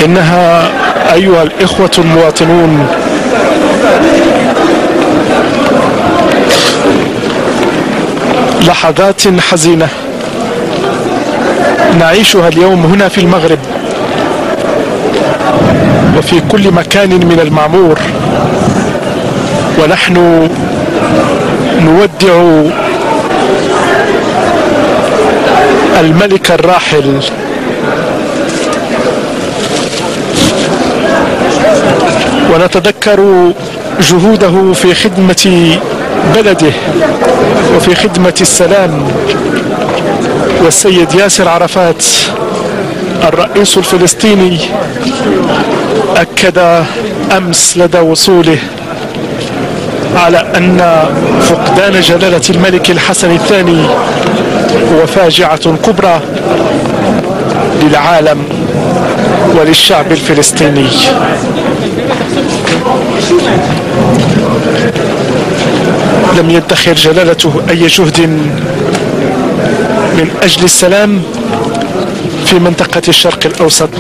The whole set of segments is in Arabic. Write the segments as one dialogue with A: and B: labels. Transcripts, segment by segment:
A: إنها أيها الإخوة المواطنون لحظات حزينة نعيشها اليوم هنا في المغرب وفي كل مكان من المعمور، ونحن نودع الملك الراحل ونتذكر جهوده في خدمة بلده وفي خدمة السلام. والسيد ياسر عرفات الرئيس الفلسطيني أكد أمس لدى وصوله على أن فقدان جلالة الملك الحسن الثاني هو فاجعة كبرى للعالم وللشعب الفلسطيني. لم يدخر جلالته أي جهد من أجل السلام في منطقة الشرق الأوسط.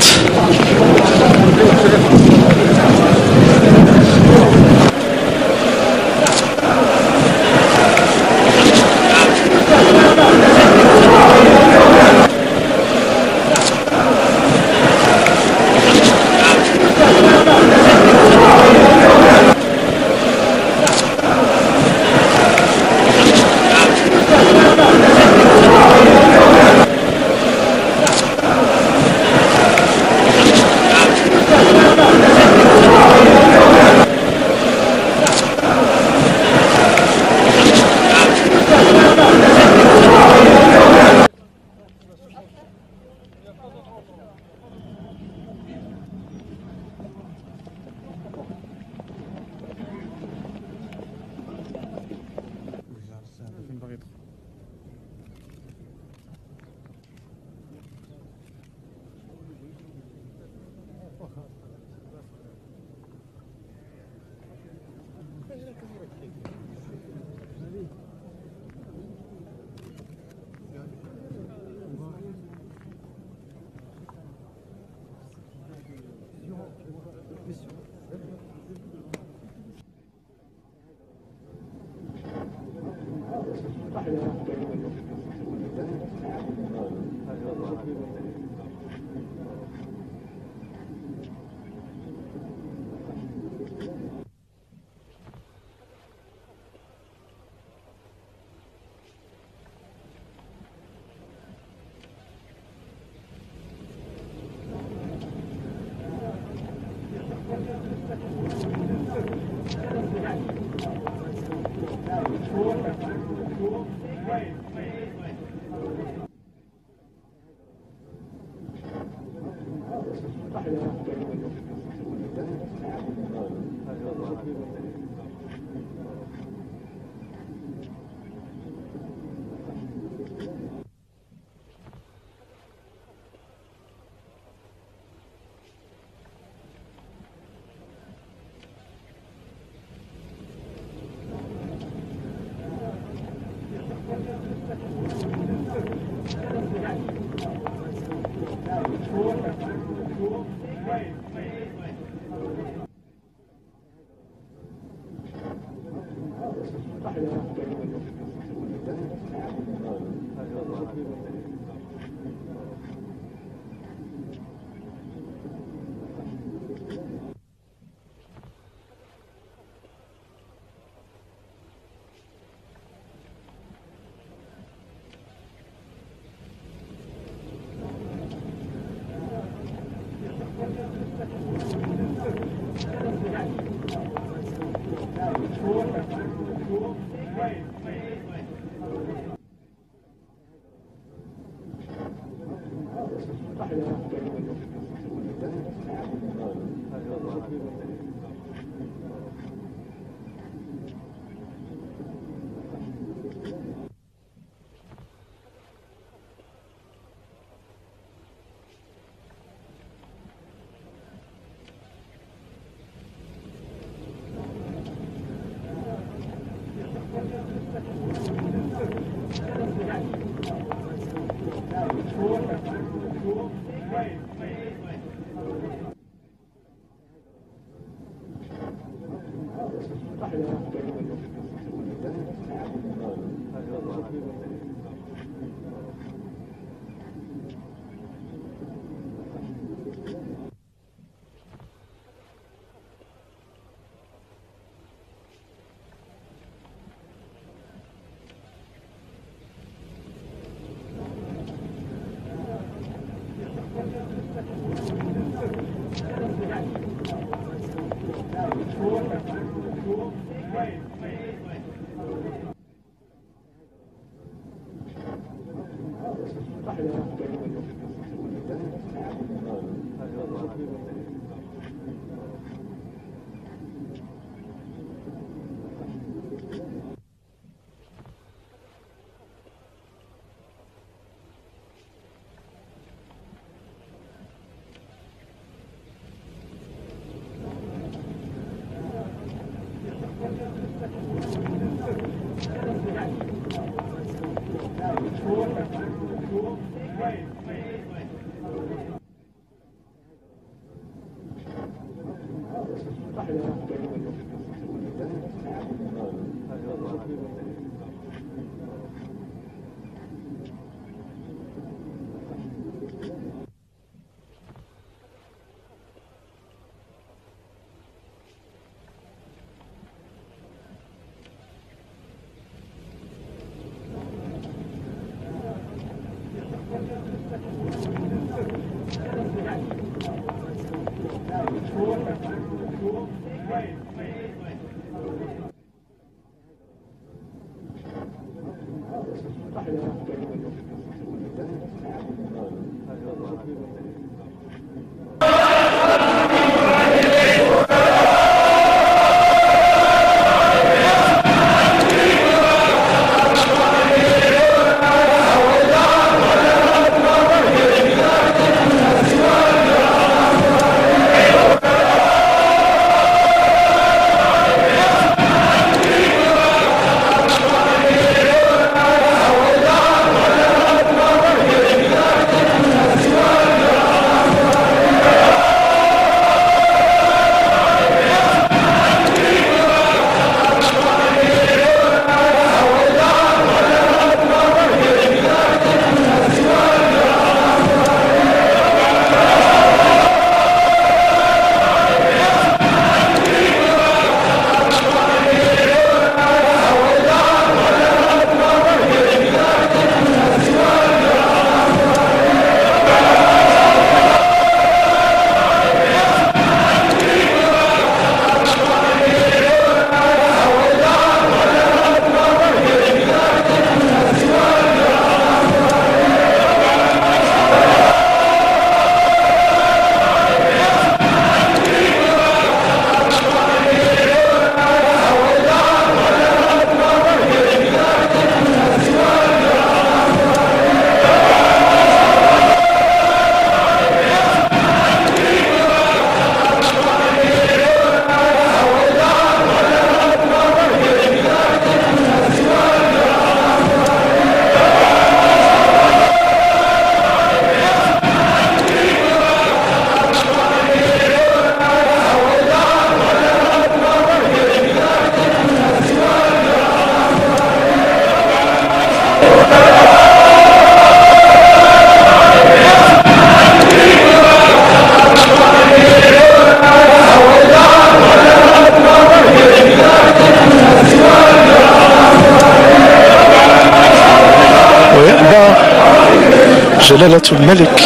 A: جلالة الملك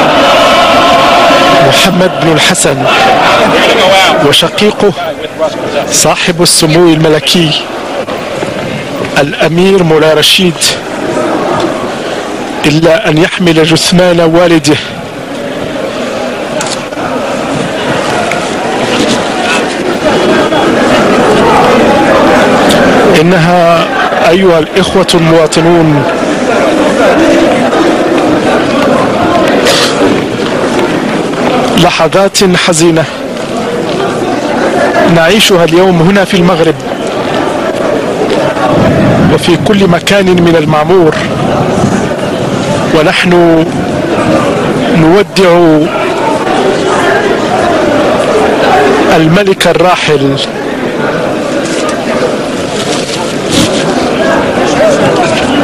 A: محمد بن الحسن وشقيقه صاحب السمو الملكي الأمير مولاي رشيد إلا أن يحمل جثمان والده إنها أيها الإخوة المواطنون لحظات حزينة نعيشها اليوم هنا في المغرب وفي كل مكان من المعمور، ونحن نودع الملك الراحل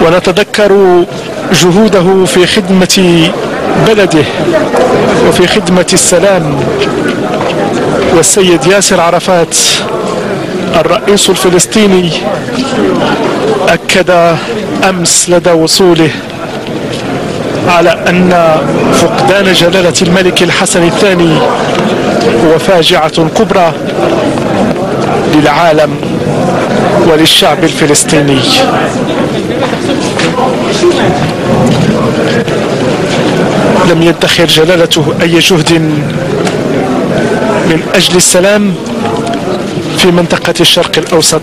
A: ونتذكر جهوده في خدمة بلده وفي خدمة السلام. والسيد ياسر عرفات الرئيس الفلسطيني أكد أمس لدى وصوله على أن فقدان جلالة الملك الحسن الثاني هو فاجعة كبرى للعالم وللشعب الفلسطيني. لم يدخر جلالته أي جهد من أجل السلام في منطقة الشرق الأوسط.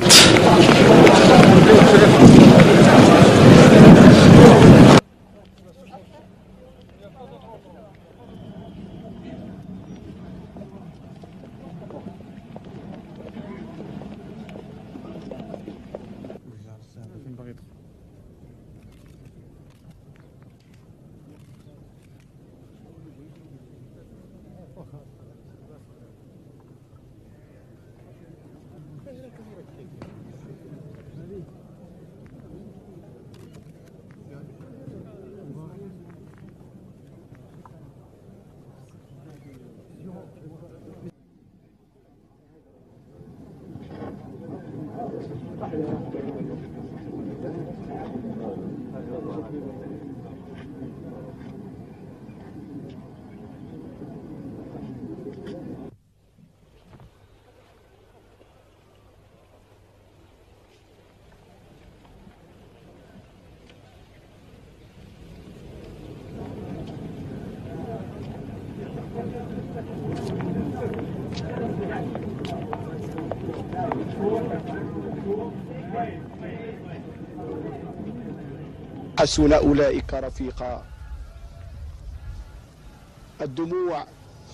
B: حسن أولئك رفيقا. الدموع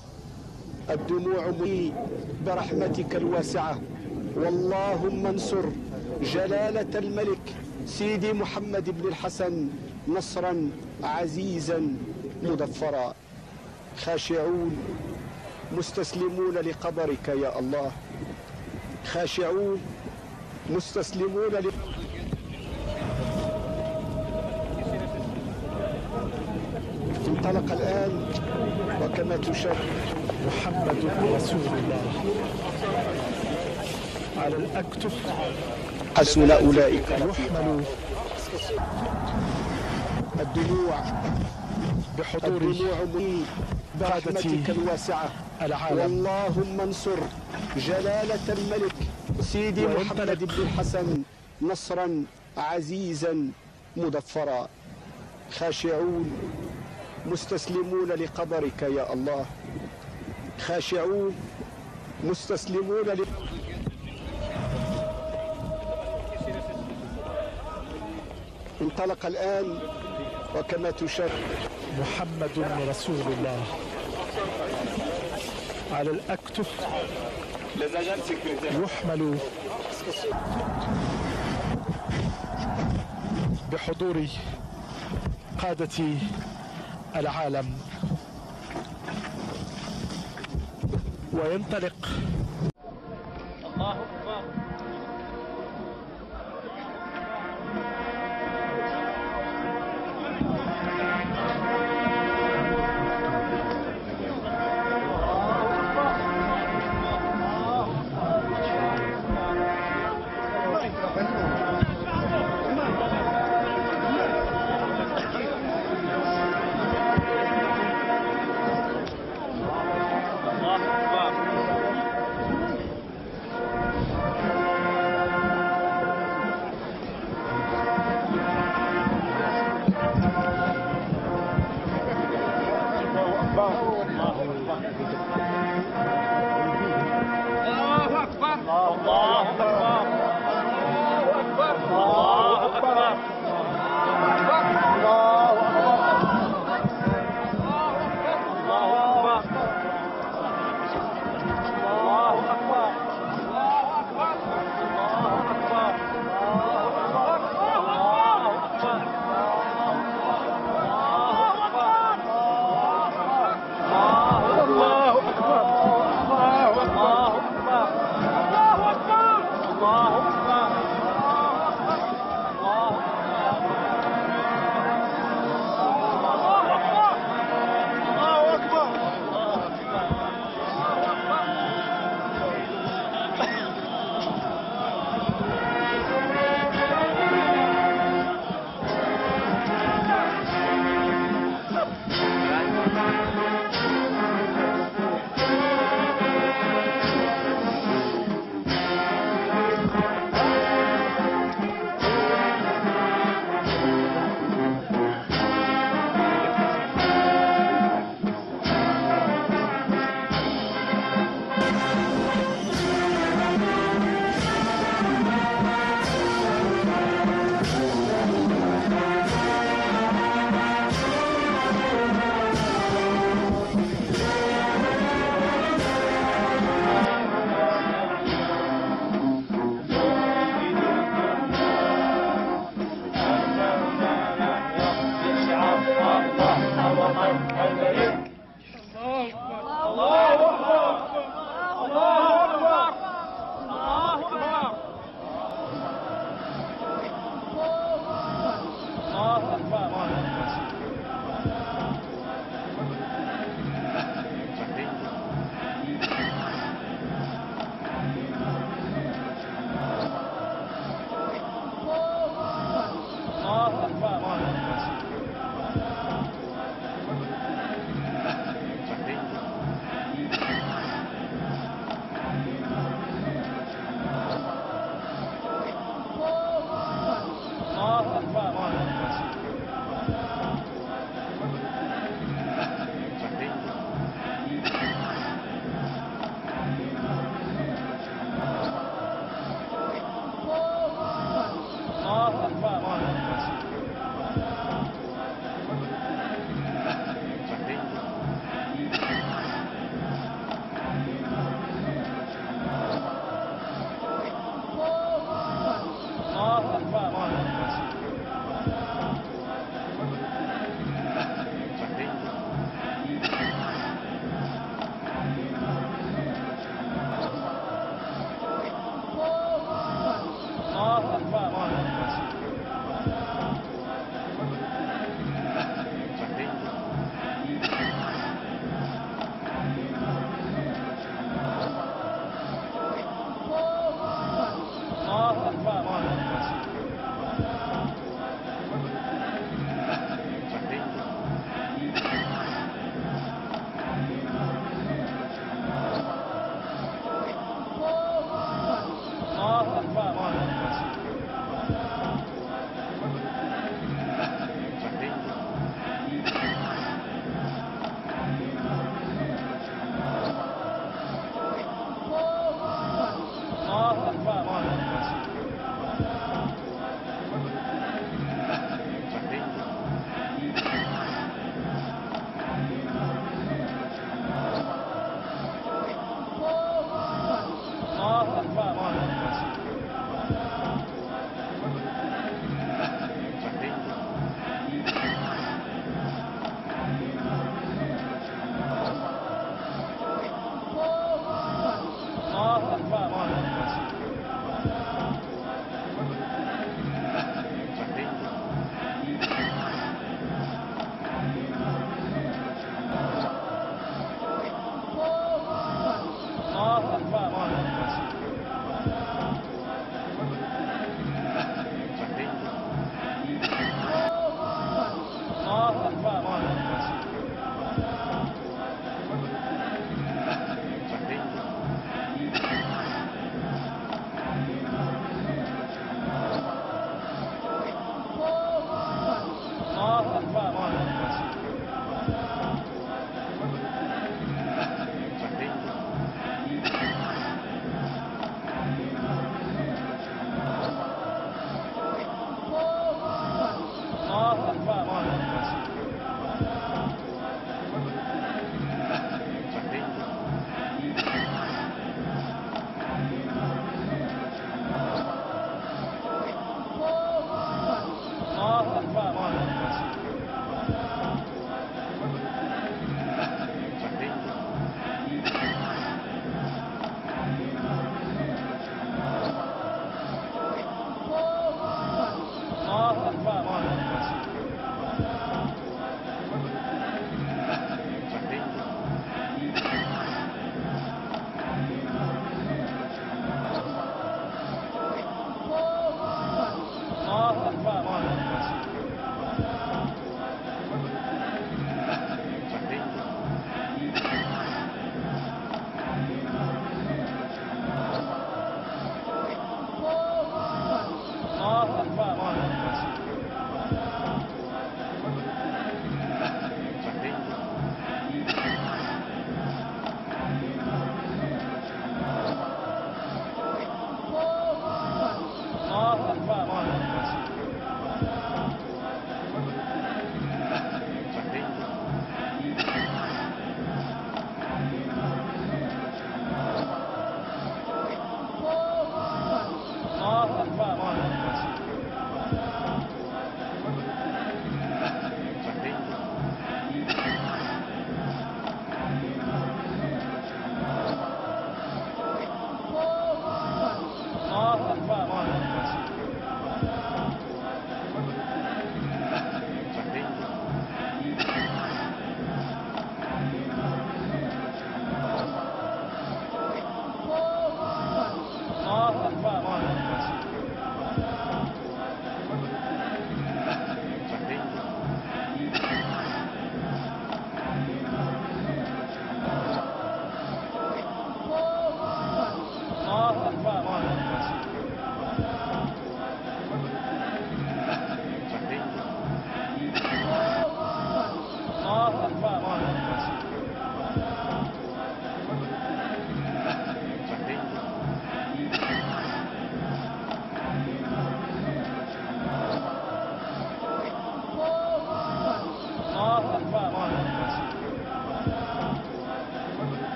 B: برحمتك الواسعة، واللهم انصر جلالة الملك سيدي محمد بن الحسن نصرا عزيزا مدفرا. خاشعون مستسلمون لقدرك يا الله، خاشعون مستسلمون انطلق الآن وكما تشاهد
A: محمد رسول الله على الأكتف.
B: حسن أولئك
A: يحمل
B: الدموع
A: بحضور
B: برحمتك الواسعة
A: العالم،
B: واللهم انصر جلالة الملك سيدي محمد بن الحسن نصرا عزيزا مدفرا. خاشعون مستسلمون لقدرك يا الله، خاشعون مستسلمون انطلق الآن وكما تشاهد
A: محمد رسول الله على الأكتف. يحمل بحضور قادة العالم وينطلق. الله أكبر.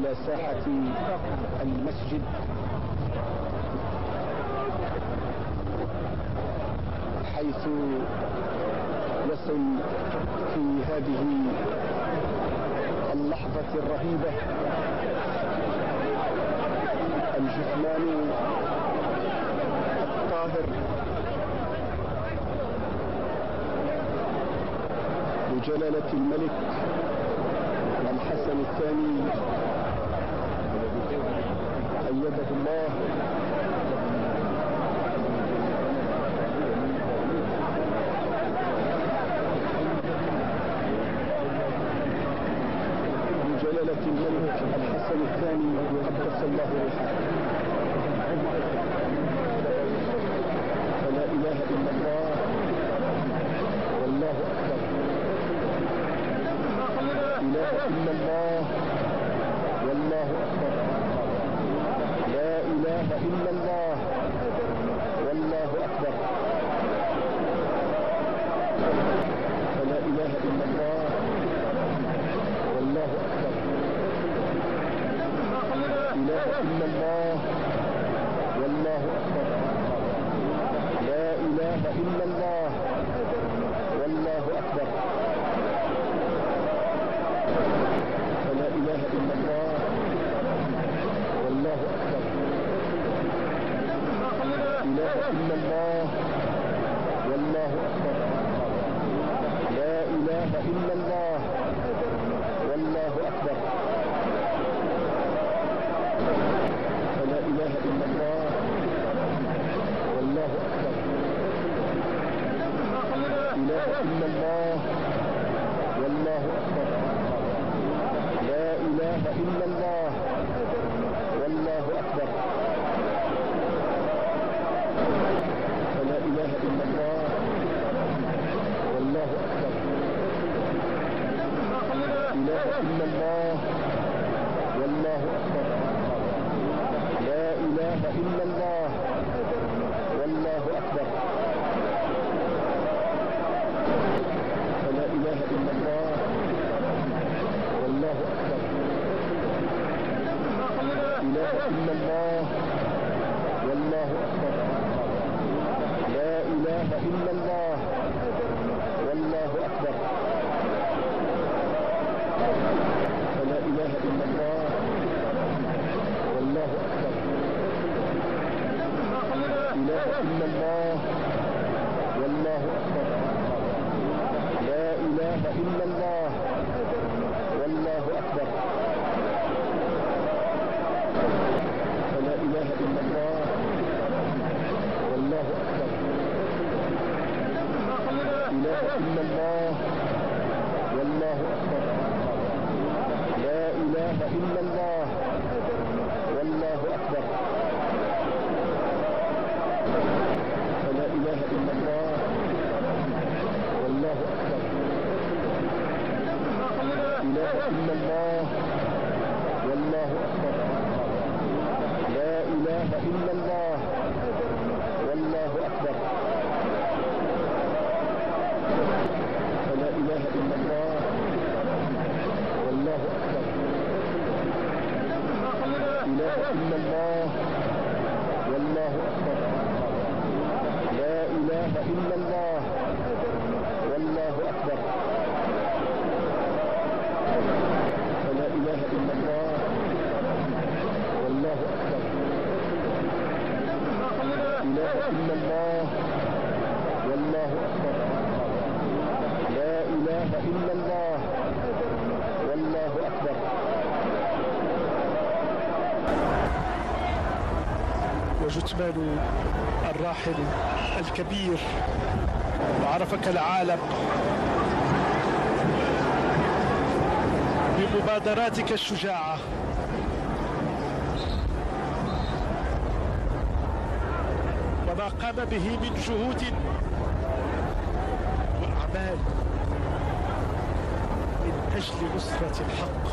B: على ساحة المسجد حيث يصل في هذه اللحظة الرهيبة الجثمان الطاهر لجلالة الملك الحسن الثاني أيده الله لجلالة الملك الحسن الثاني قدس الله روحه. فلا إله إلا الله والله أكبر. لا إله إلا الله والله أكبر. لا إله إلا الله والله أكبر. فلا إله إلا الله والله أكبر. لا إله إلا الله والله أكبر. لا إله إلا الله والله أكبر. فلا إله إلا الله والله أكبر. لا إله إلا الله والله أكبر. لا إله إلا الله والله أكبر. فلا إله إلا الله والله أكبر. لا إله إلا الله والله أكبر. لا إله إلا الله والله أكبر. فلا إله إلا الله والله أكبر. لا إله إلا الله والله أكبر. لا إله إلا الله والله أكبر. فلا إله إلا الله والله أكبر. لا إله إلا الله والله أكبر. لا إله إلا الله والله أكبر. فلا إله إلا الله والله أكبر. لا إله إلا الله والله أكبر. لا إله إلا الله والله أكبر. فلا إله إلا الله والله أكبر. لا إله إلا الله والله أكبر. لا إله إلا الله والله أكبر. فلا إله إلا الله والله أكبر. لا إله إلا الله والله أكبر. لا إله إلا الله والله أكبر. فلا إله إلا الله والله أكبر. لا إله إلا الله والله أكبر. لا إله إلا الله والله أكبر. فلا إله إلا الله والله أكبر. لا إله إلا الله والله أكبر. لا إله إلا الله والله أكبر.
A: وجثمان الراحل الكبير وعرفك العالم بمبادراتك الشجاعة وما قام به من جهود وأعمال من أجل نصرة الحق.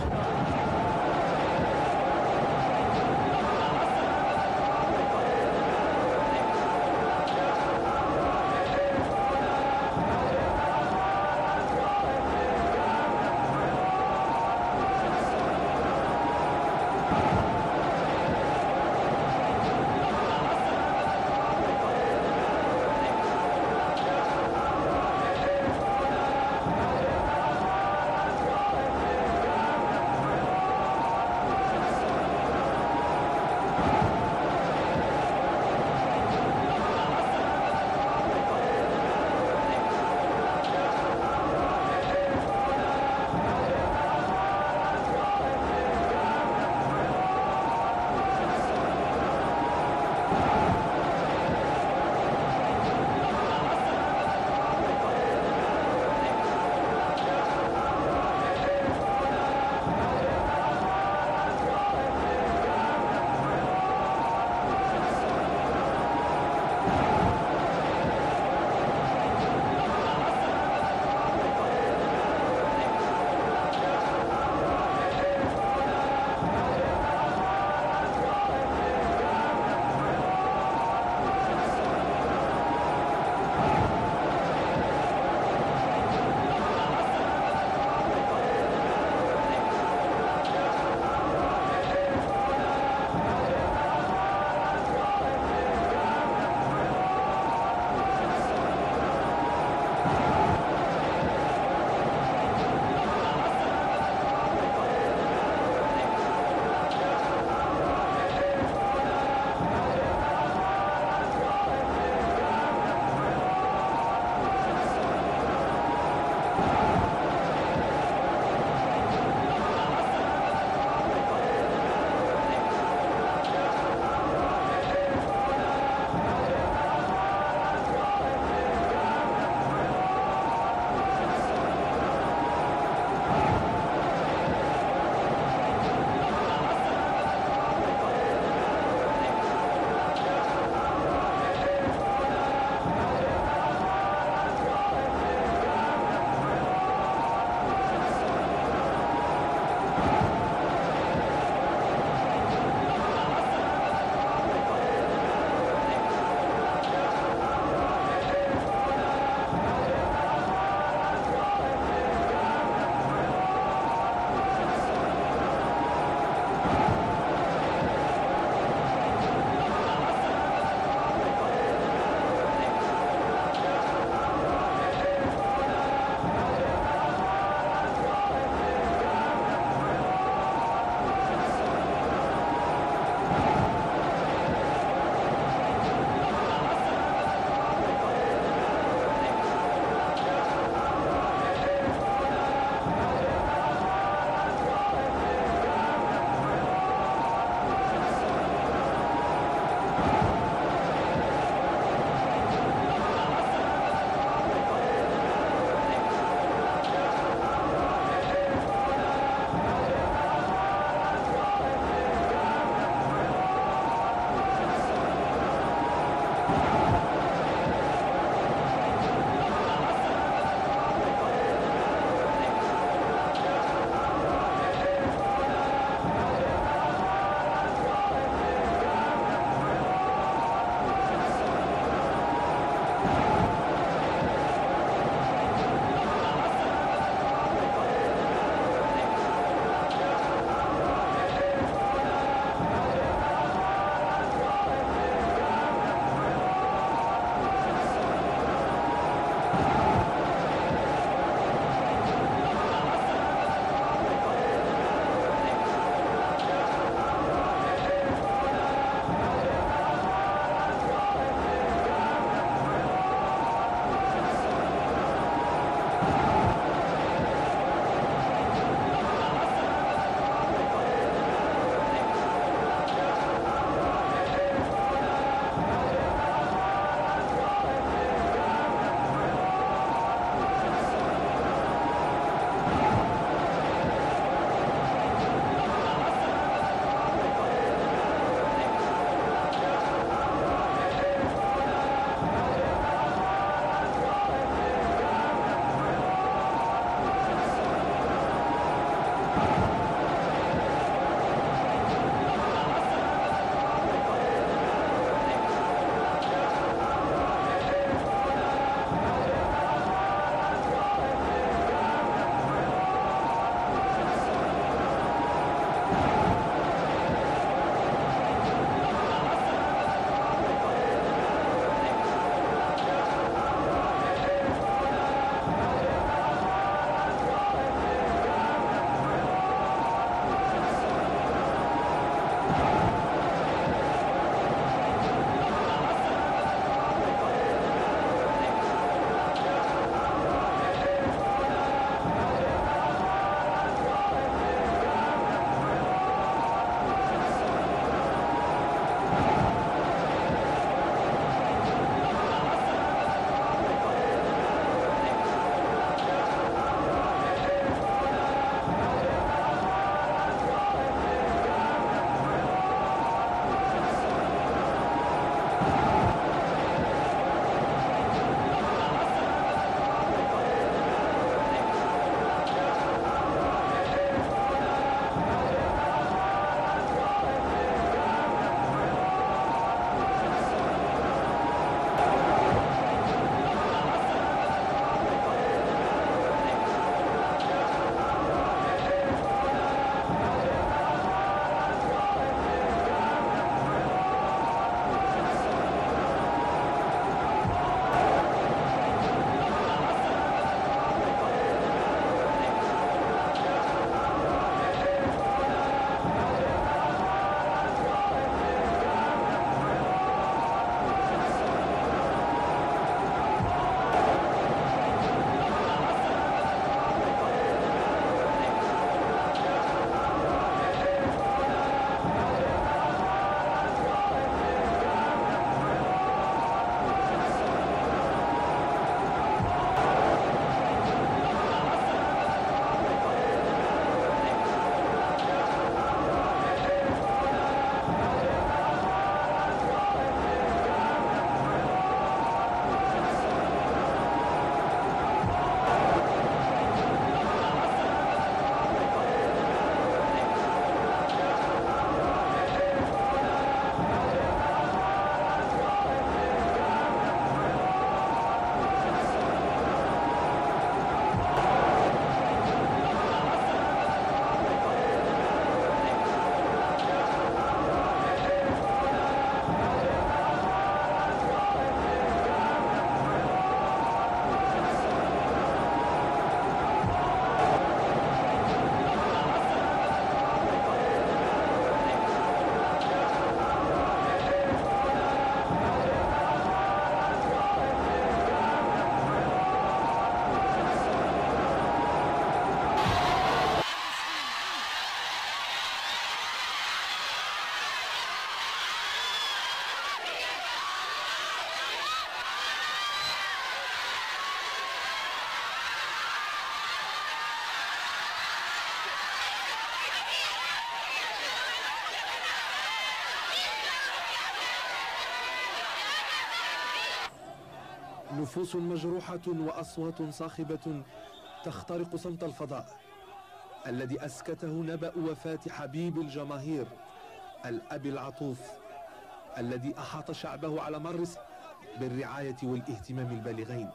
C: نفوس مجروحة وأصوات صاخبة تخترق صمت الفضاء الذي أسكته نبأ وفاة حبيب الجماهير، الأب العطوف الذي أحاط شعبه على مر بالرعاية والاهتمام البالغين.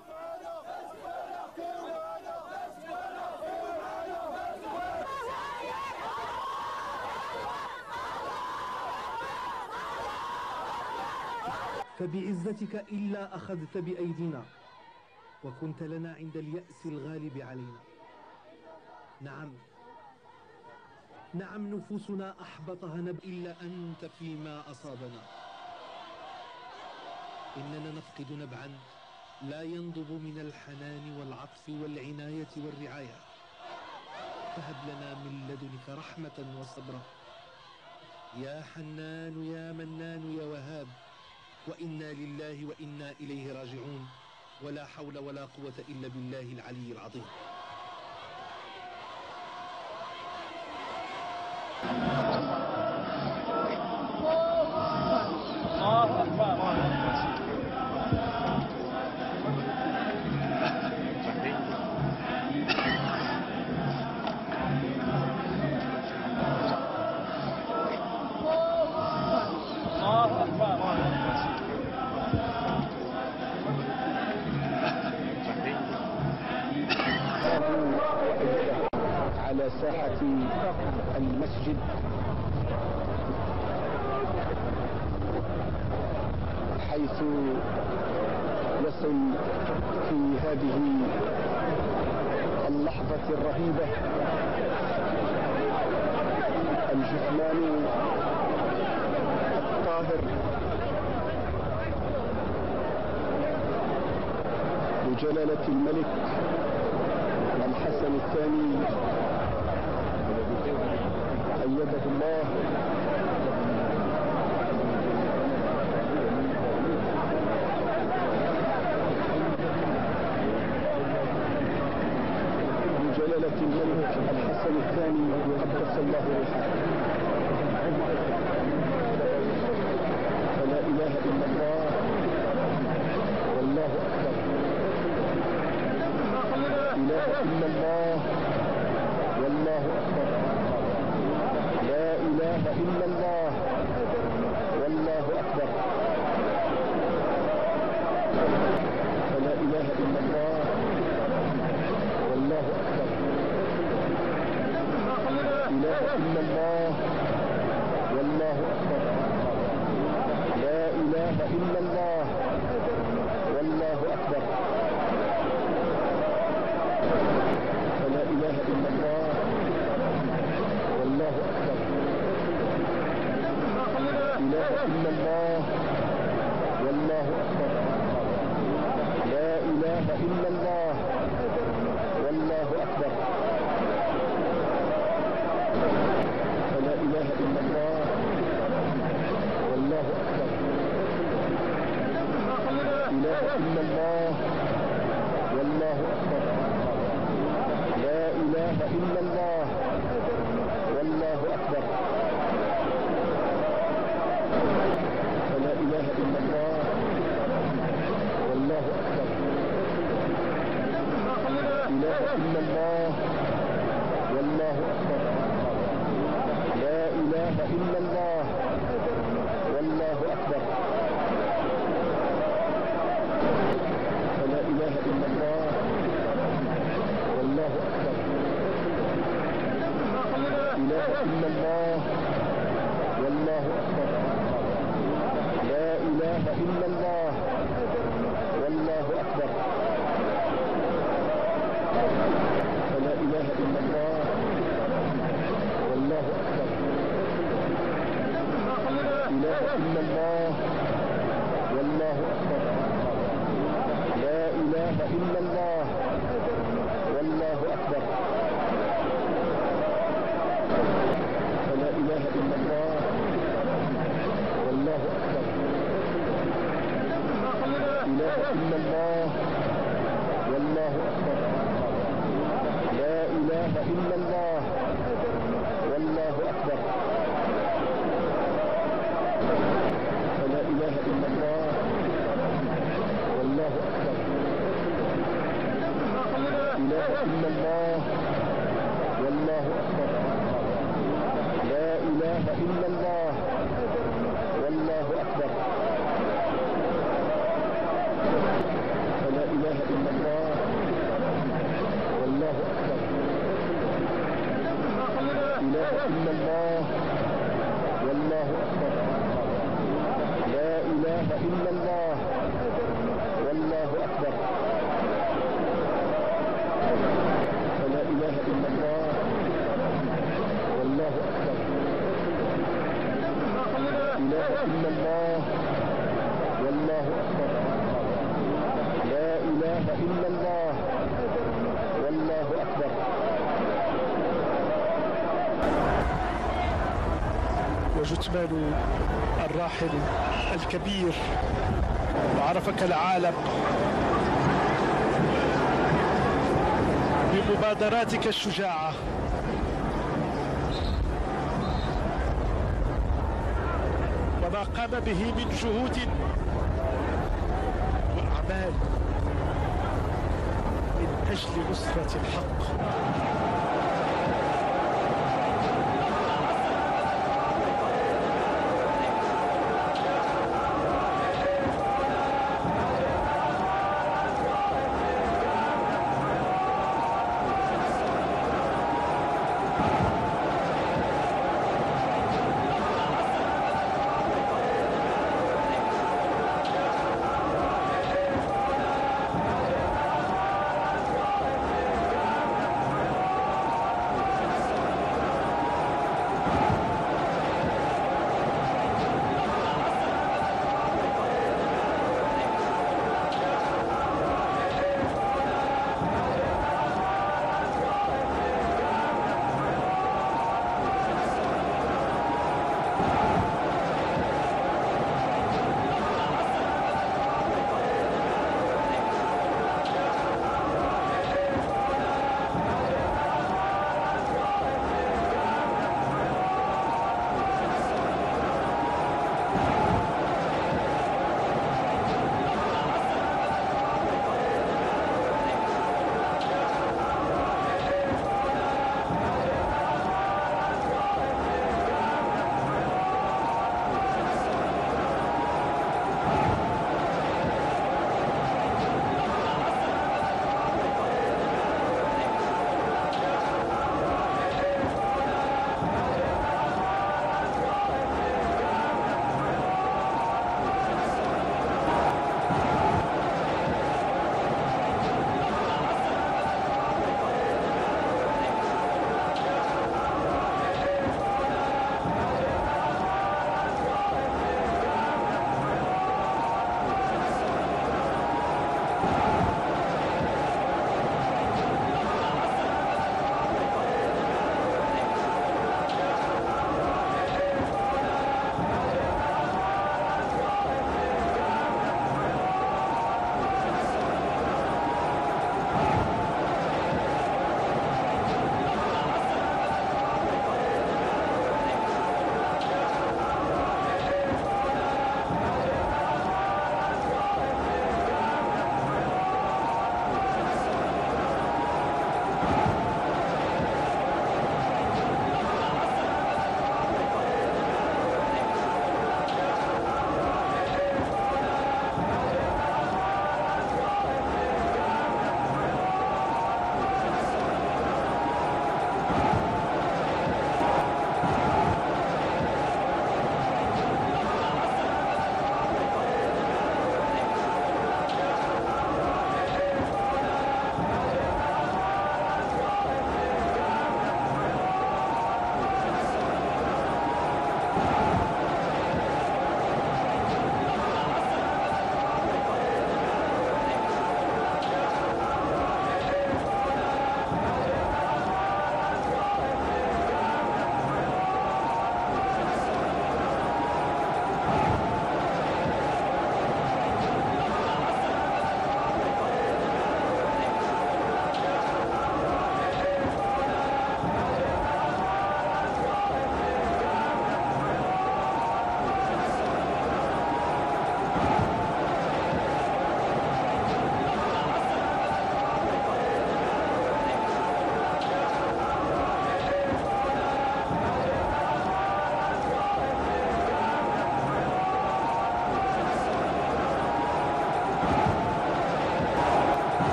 C: فبعزتك إلا أخذت بأيدينا وكنت لنا عند اليأس الغالب علينا. نعم نفوسنا أحبطها نبأ إلا أنت فيما أصابنا. إننا نفقد نبعا لا ينضب من الحنان والعطف والعناية والرعاية، فهب لنا من لدنك رحمة وصبرا يا حنان يا منان يا وهاب. وإنا لله وإنا إليه راجعون، ولا حول ولا قوة إلا بالله العلي العظيم.
B: على ساحة المسجد حيث يصل في هذه اللحظة الرهيبة الجثمان الطاهر لجلالة الملك الحسن الثاني أيده الله بجلالة الملك الحسن الثاني قدس الله روحه. فلا إله إلا الله والله أكبر. لا إله إلا الله والله أكبر. لا إله إلا الله والله أكبر. فلا إله إلا الله والله أكبر. لا إله إلا الله والله أكبر. لا إله إلا الله والله أكبر. فلا إله إلا الله والله أكبر. لا إله إلا الله والله أكبر. لا إله إلا الله والله أكبر. فلا إله إلا الله والله أكبر. لا إله إلا الله والله أكبر. لا إله إلا الله والله أكبر. فلا إله إلا الله والله أكبر. لا إله إلا الله والله أكبر. لا إله إلا الله والله أكبر. فلا إله إلا الله والله أكبر. لا إله إلا الله والله أكبر. لا إله إلا الله والله أكبر. فلا إله إلا الله والله أكبر. لا إله إلا الله والله أكبر. لا إله إلا الله والله أكبر. فلا إله إلا الله والله أكبر. لا إله إلا الله والله أكبر. لا إله إلا الله والله أكبر. فلا إله إلا الله والله أكبر. إلا الله والله أكبر. لا إله إلا الله والله أكبر. لا إله إلا الله والله أكبر. لا إله إلا الله والله أكبر. لا إله إلا الله والله أكبر. لا إله إلا الله والله أكبر. لا إله إلا الله والله أكبر. لا إله إلا الله والله أكبر.
A: وجثمان الراحل الكبير وعرفك العالم بمبادراتك الشجاعة وما قام به من جهود وأعمال من أجل نصرة الحق.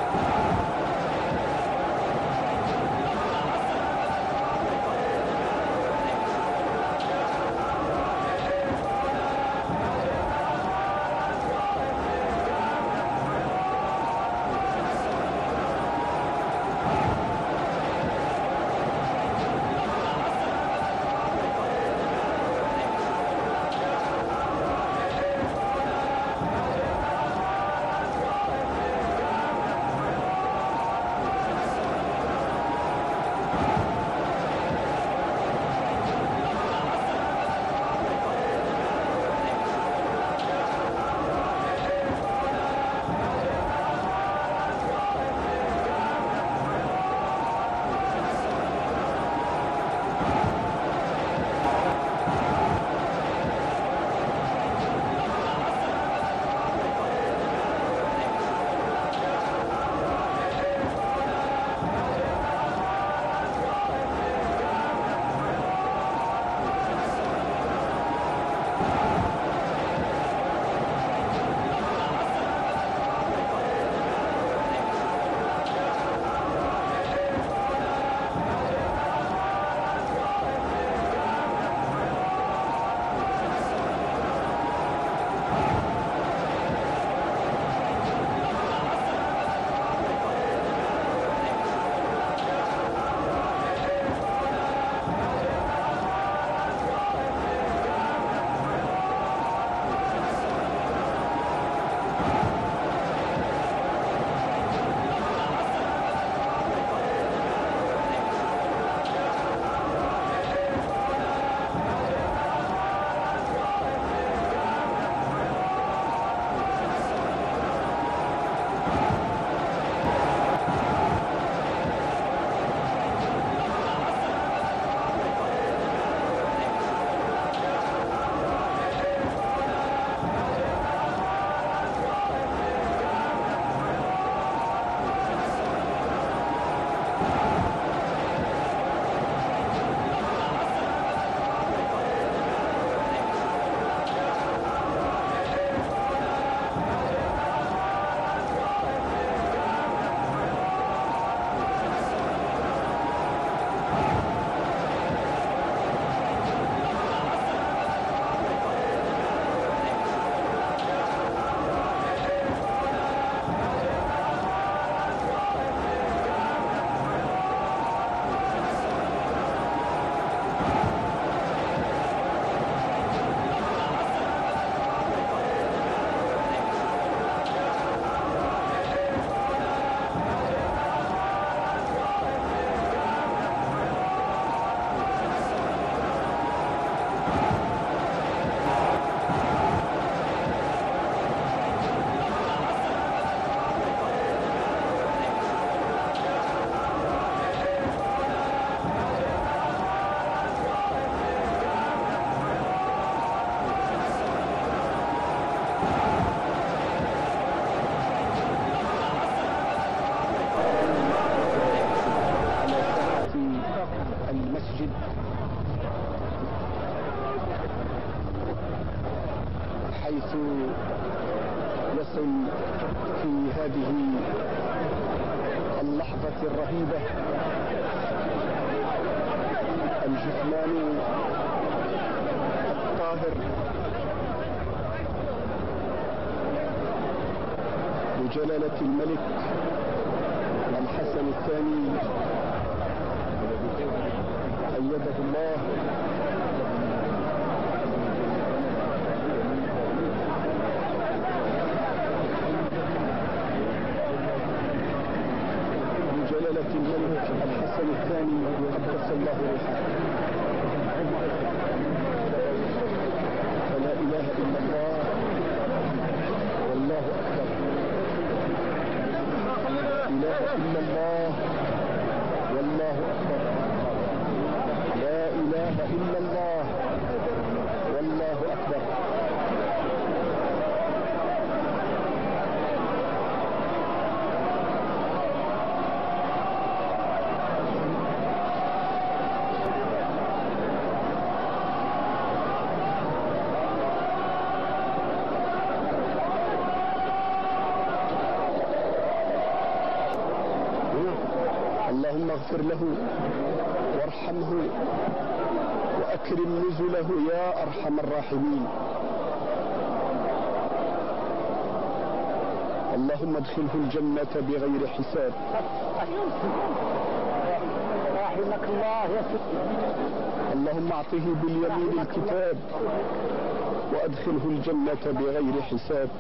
B: حيث يصل في هذه اللحظة الرهيبة الجثمان الطاهر لجلالة الملك الحسن الثاني أيده الله لجلالة الملك الحسن الثاني قدس الله روحه. فلا إله إلا الله والله أكبر. لا إله إلا الله والله أكبر. لا إله إلا الله والله أكبر. اللهم اغفر له وارحمه وأكرم نزله يا أرحم الراحمين. اللهم ادخله الجنة بغير حساب.
D: رحمك الله يا سيدي.
B: اللهم اعطه باليمين الكتاب وادخله الجنة بغير حساب.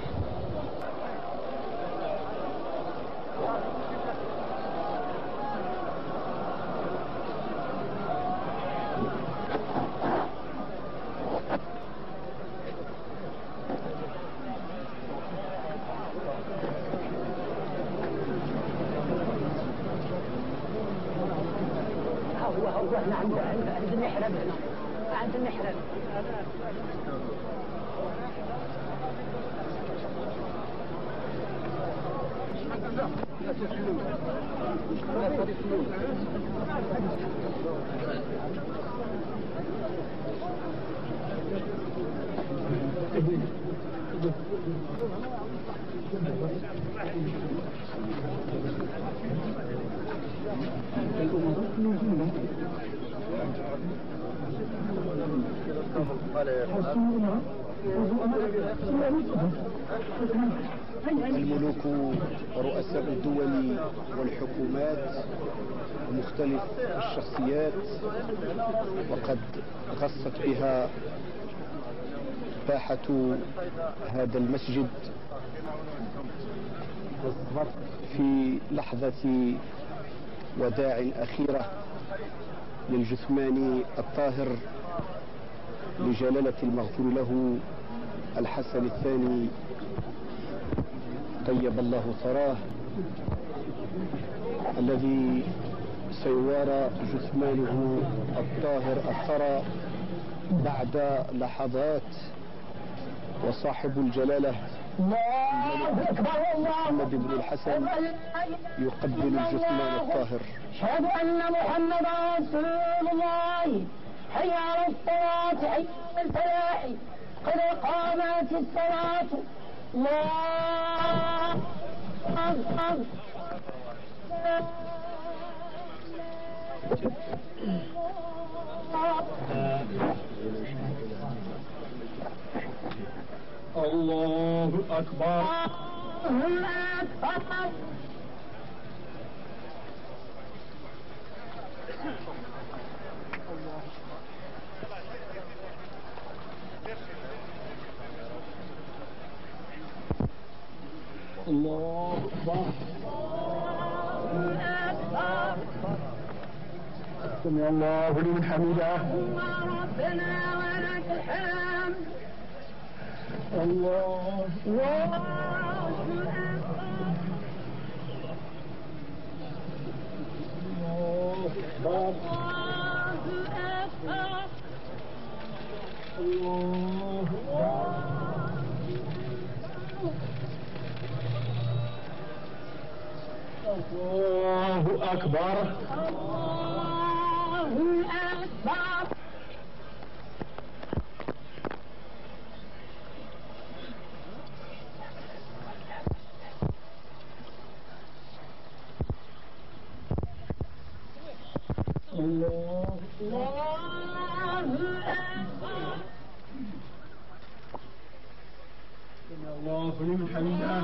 D: هو احنا عند المحراب هنا، عند المحراب.
B: الملوك ورؤساء الدول والحكومات ومختلف الشخصيات، وقد غصت بها باحة هذا المسجد في لحظة وداع أخيرة للجثمان الطاهر لجلالة المغفور له الحسن الثاني طيب الله ثراه، الذي سيوارى جثمانه الطاهر الثرى بعد لحظات، وصاحب الجلالة محمد بن الحسن يقبل الجثمان الطاهر.
D: أشهد أن محمدا رسول الله. حي على الصلاة، حي على الفلاح، قد قامت الصلاة. الله أكبر.
B: الله أكبر.
D: الله أكبر.
B: الله أكبر. سمع الله لمن حمده.
D: ربنا ولك الحمد.
B: الله أكبر.
D: الله أكبر.
B: الله سمع الله لمن حمده.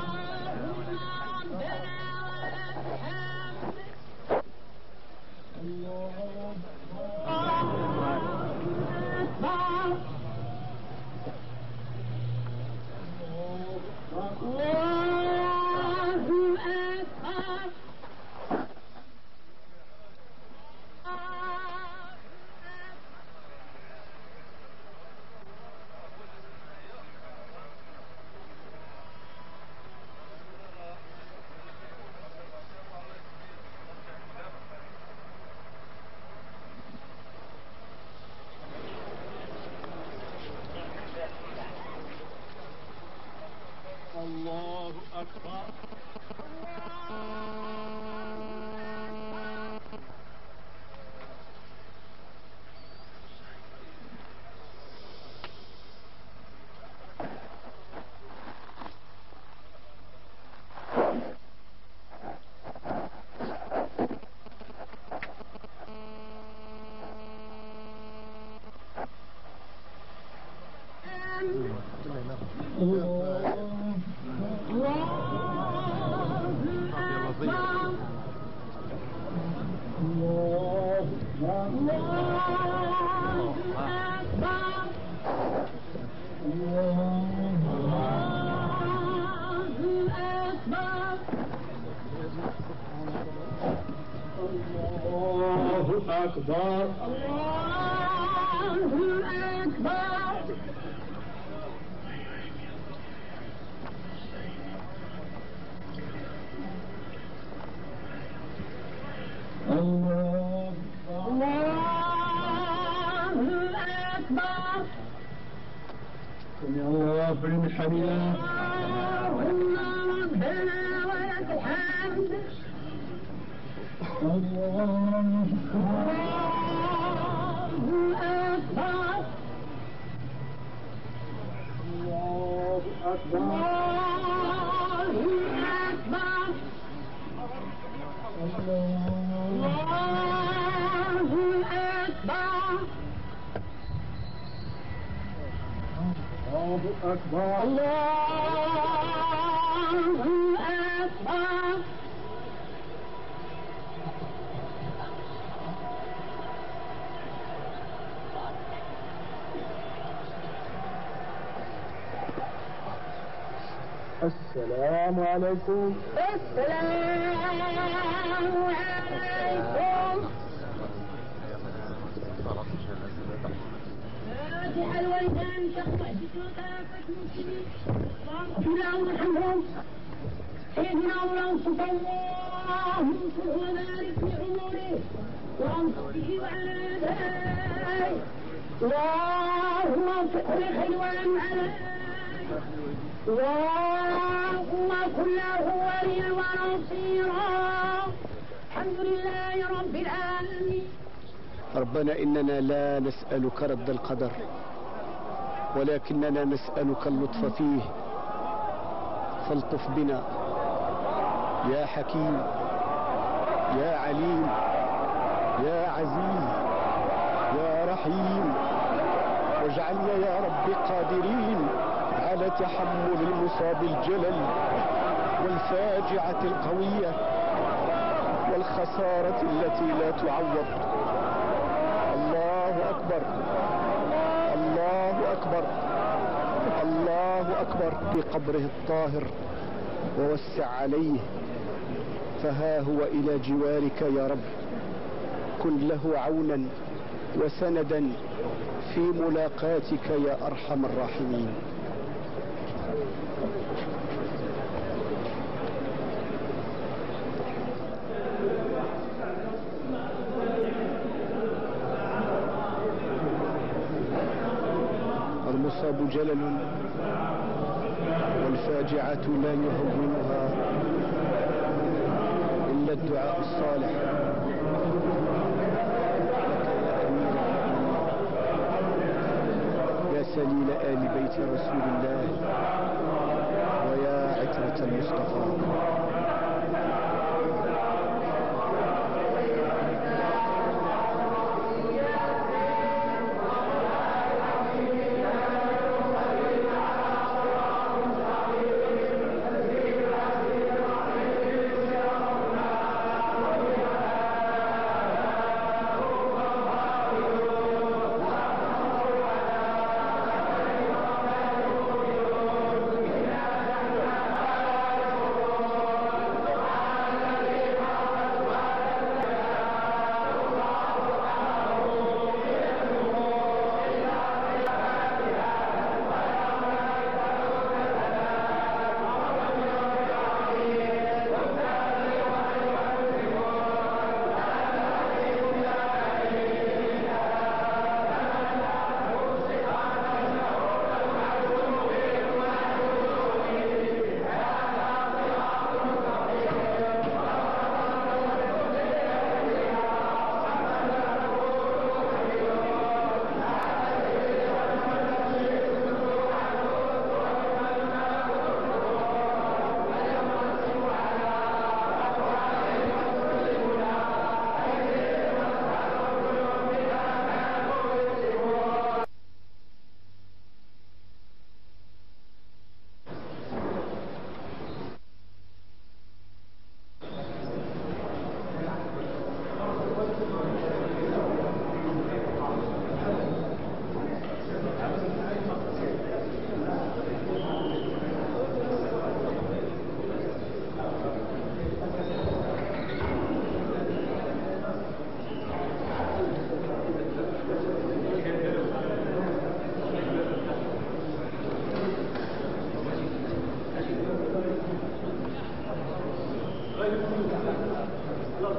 B: أكبر
D: الله أكبر
B: الله
D: أكبر
B: سمع الله لمن حمده
D: اللهم ربنا ولك الحمد
B: الله
D: أكبر
B: الله أكبر الله أكبر السلام عليكم
D: السلام عليكم فاتح الوالدان تقوى وكافة المسلمين اللهم ارحمهم سيدنا ولوصف اللهم وبارك في عمره وانصره وعلى ذلك اللهم وفقه لخيوان عليك اللهم كن له وليا ونصيرا الحمد لله رب العالمين.
E: ربنا إننا لا نسألك رد القدر ولكننا نسألك اللطف فيه، فالطف بنا يا حكيم يا عليم يا عزيز يا رحيم، واجعلنا يا رب قادرين على تحمل المصاب الجلل والفاجعة القوية والخسارة التي لا تعوض. الله أكبر الله أكبر الله أكبر بقبره الطاهر ووسع عليه، فها هو إلى جوارك يا رب، كن له عونا وسندا في ملاقاتك يا أرحم الراحمين. المصاب جلل والفاجعة لا يهونها إلا الدعاء الصالح. يا سليل آل بيت رسول الله ويا عترة المصطفى.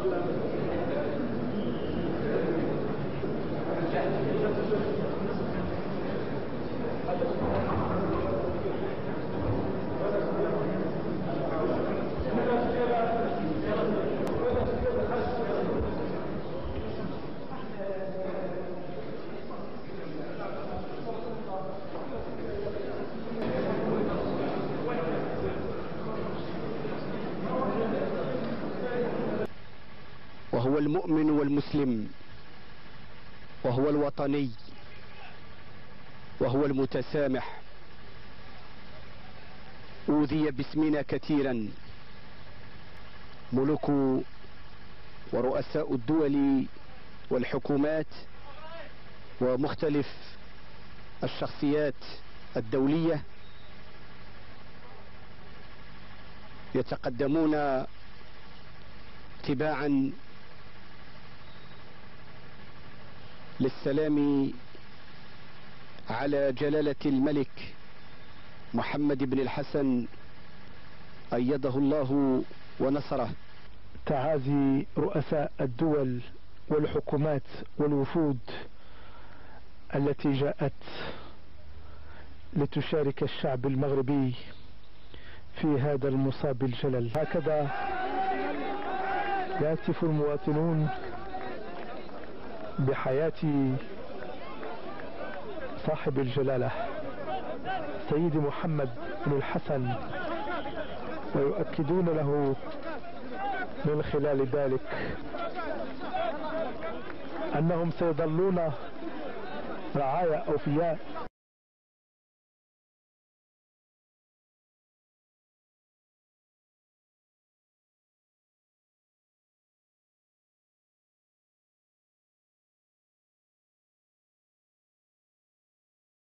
E: وهو المؤمن والمسلم، وهو الوطني، وهو المتسامح. أوذي باسمنا كثيرا ملوك ورؤساء الدول والحكومات ومختلف الشخصيات الدولية يتقدمون تباعا للسلام على جلالة الملك محمد بن الحسن أيده الله ونصره.
A: تعازي رؤساء الدول والحكومات والوفود التي جاءت لتشارك الشعب المغربي في هذا المصاب الجلل. هكذا يهتف المواطنون بحياة صاحب الجلالة سيدي محمد بن الحسن، ويؤكدون له من خلال ذلك أنهم سيظلون رعايا أوفياء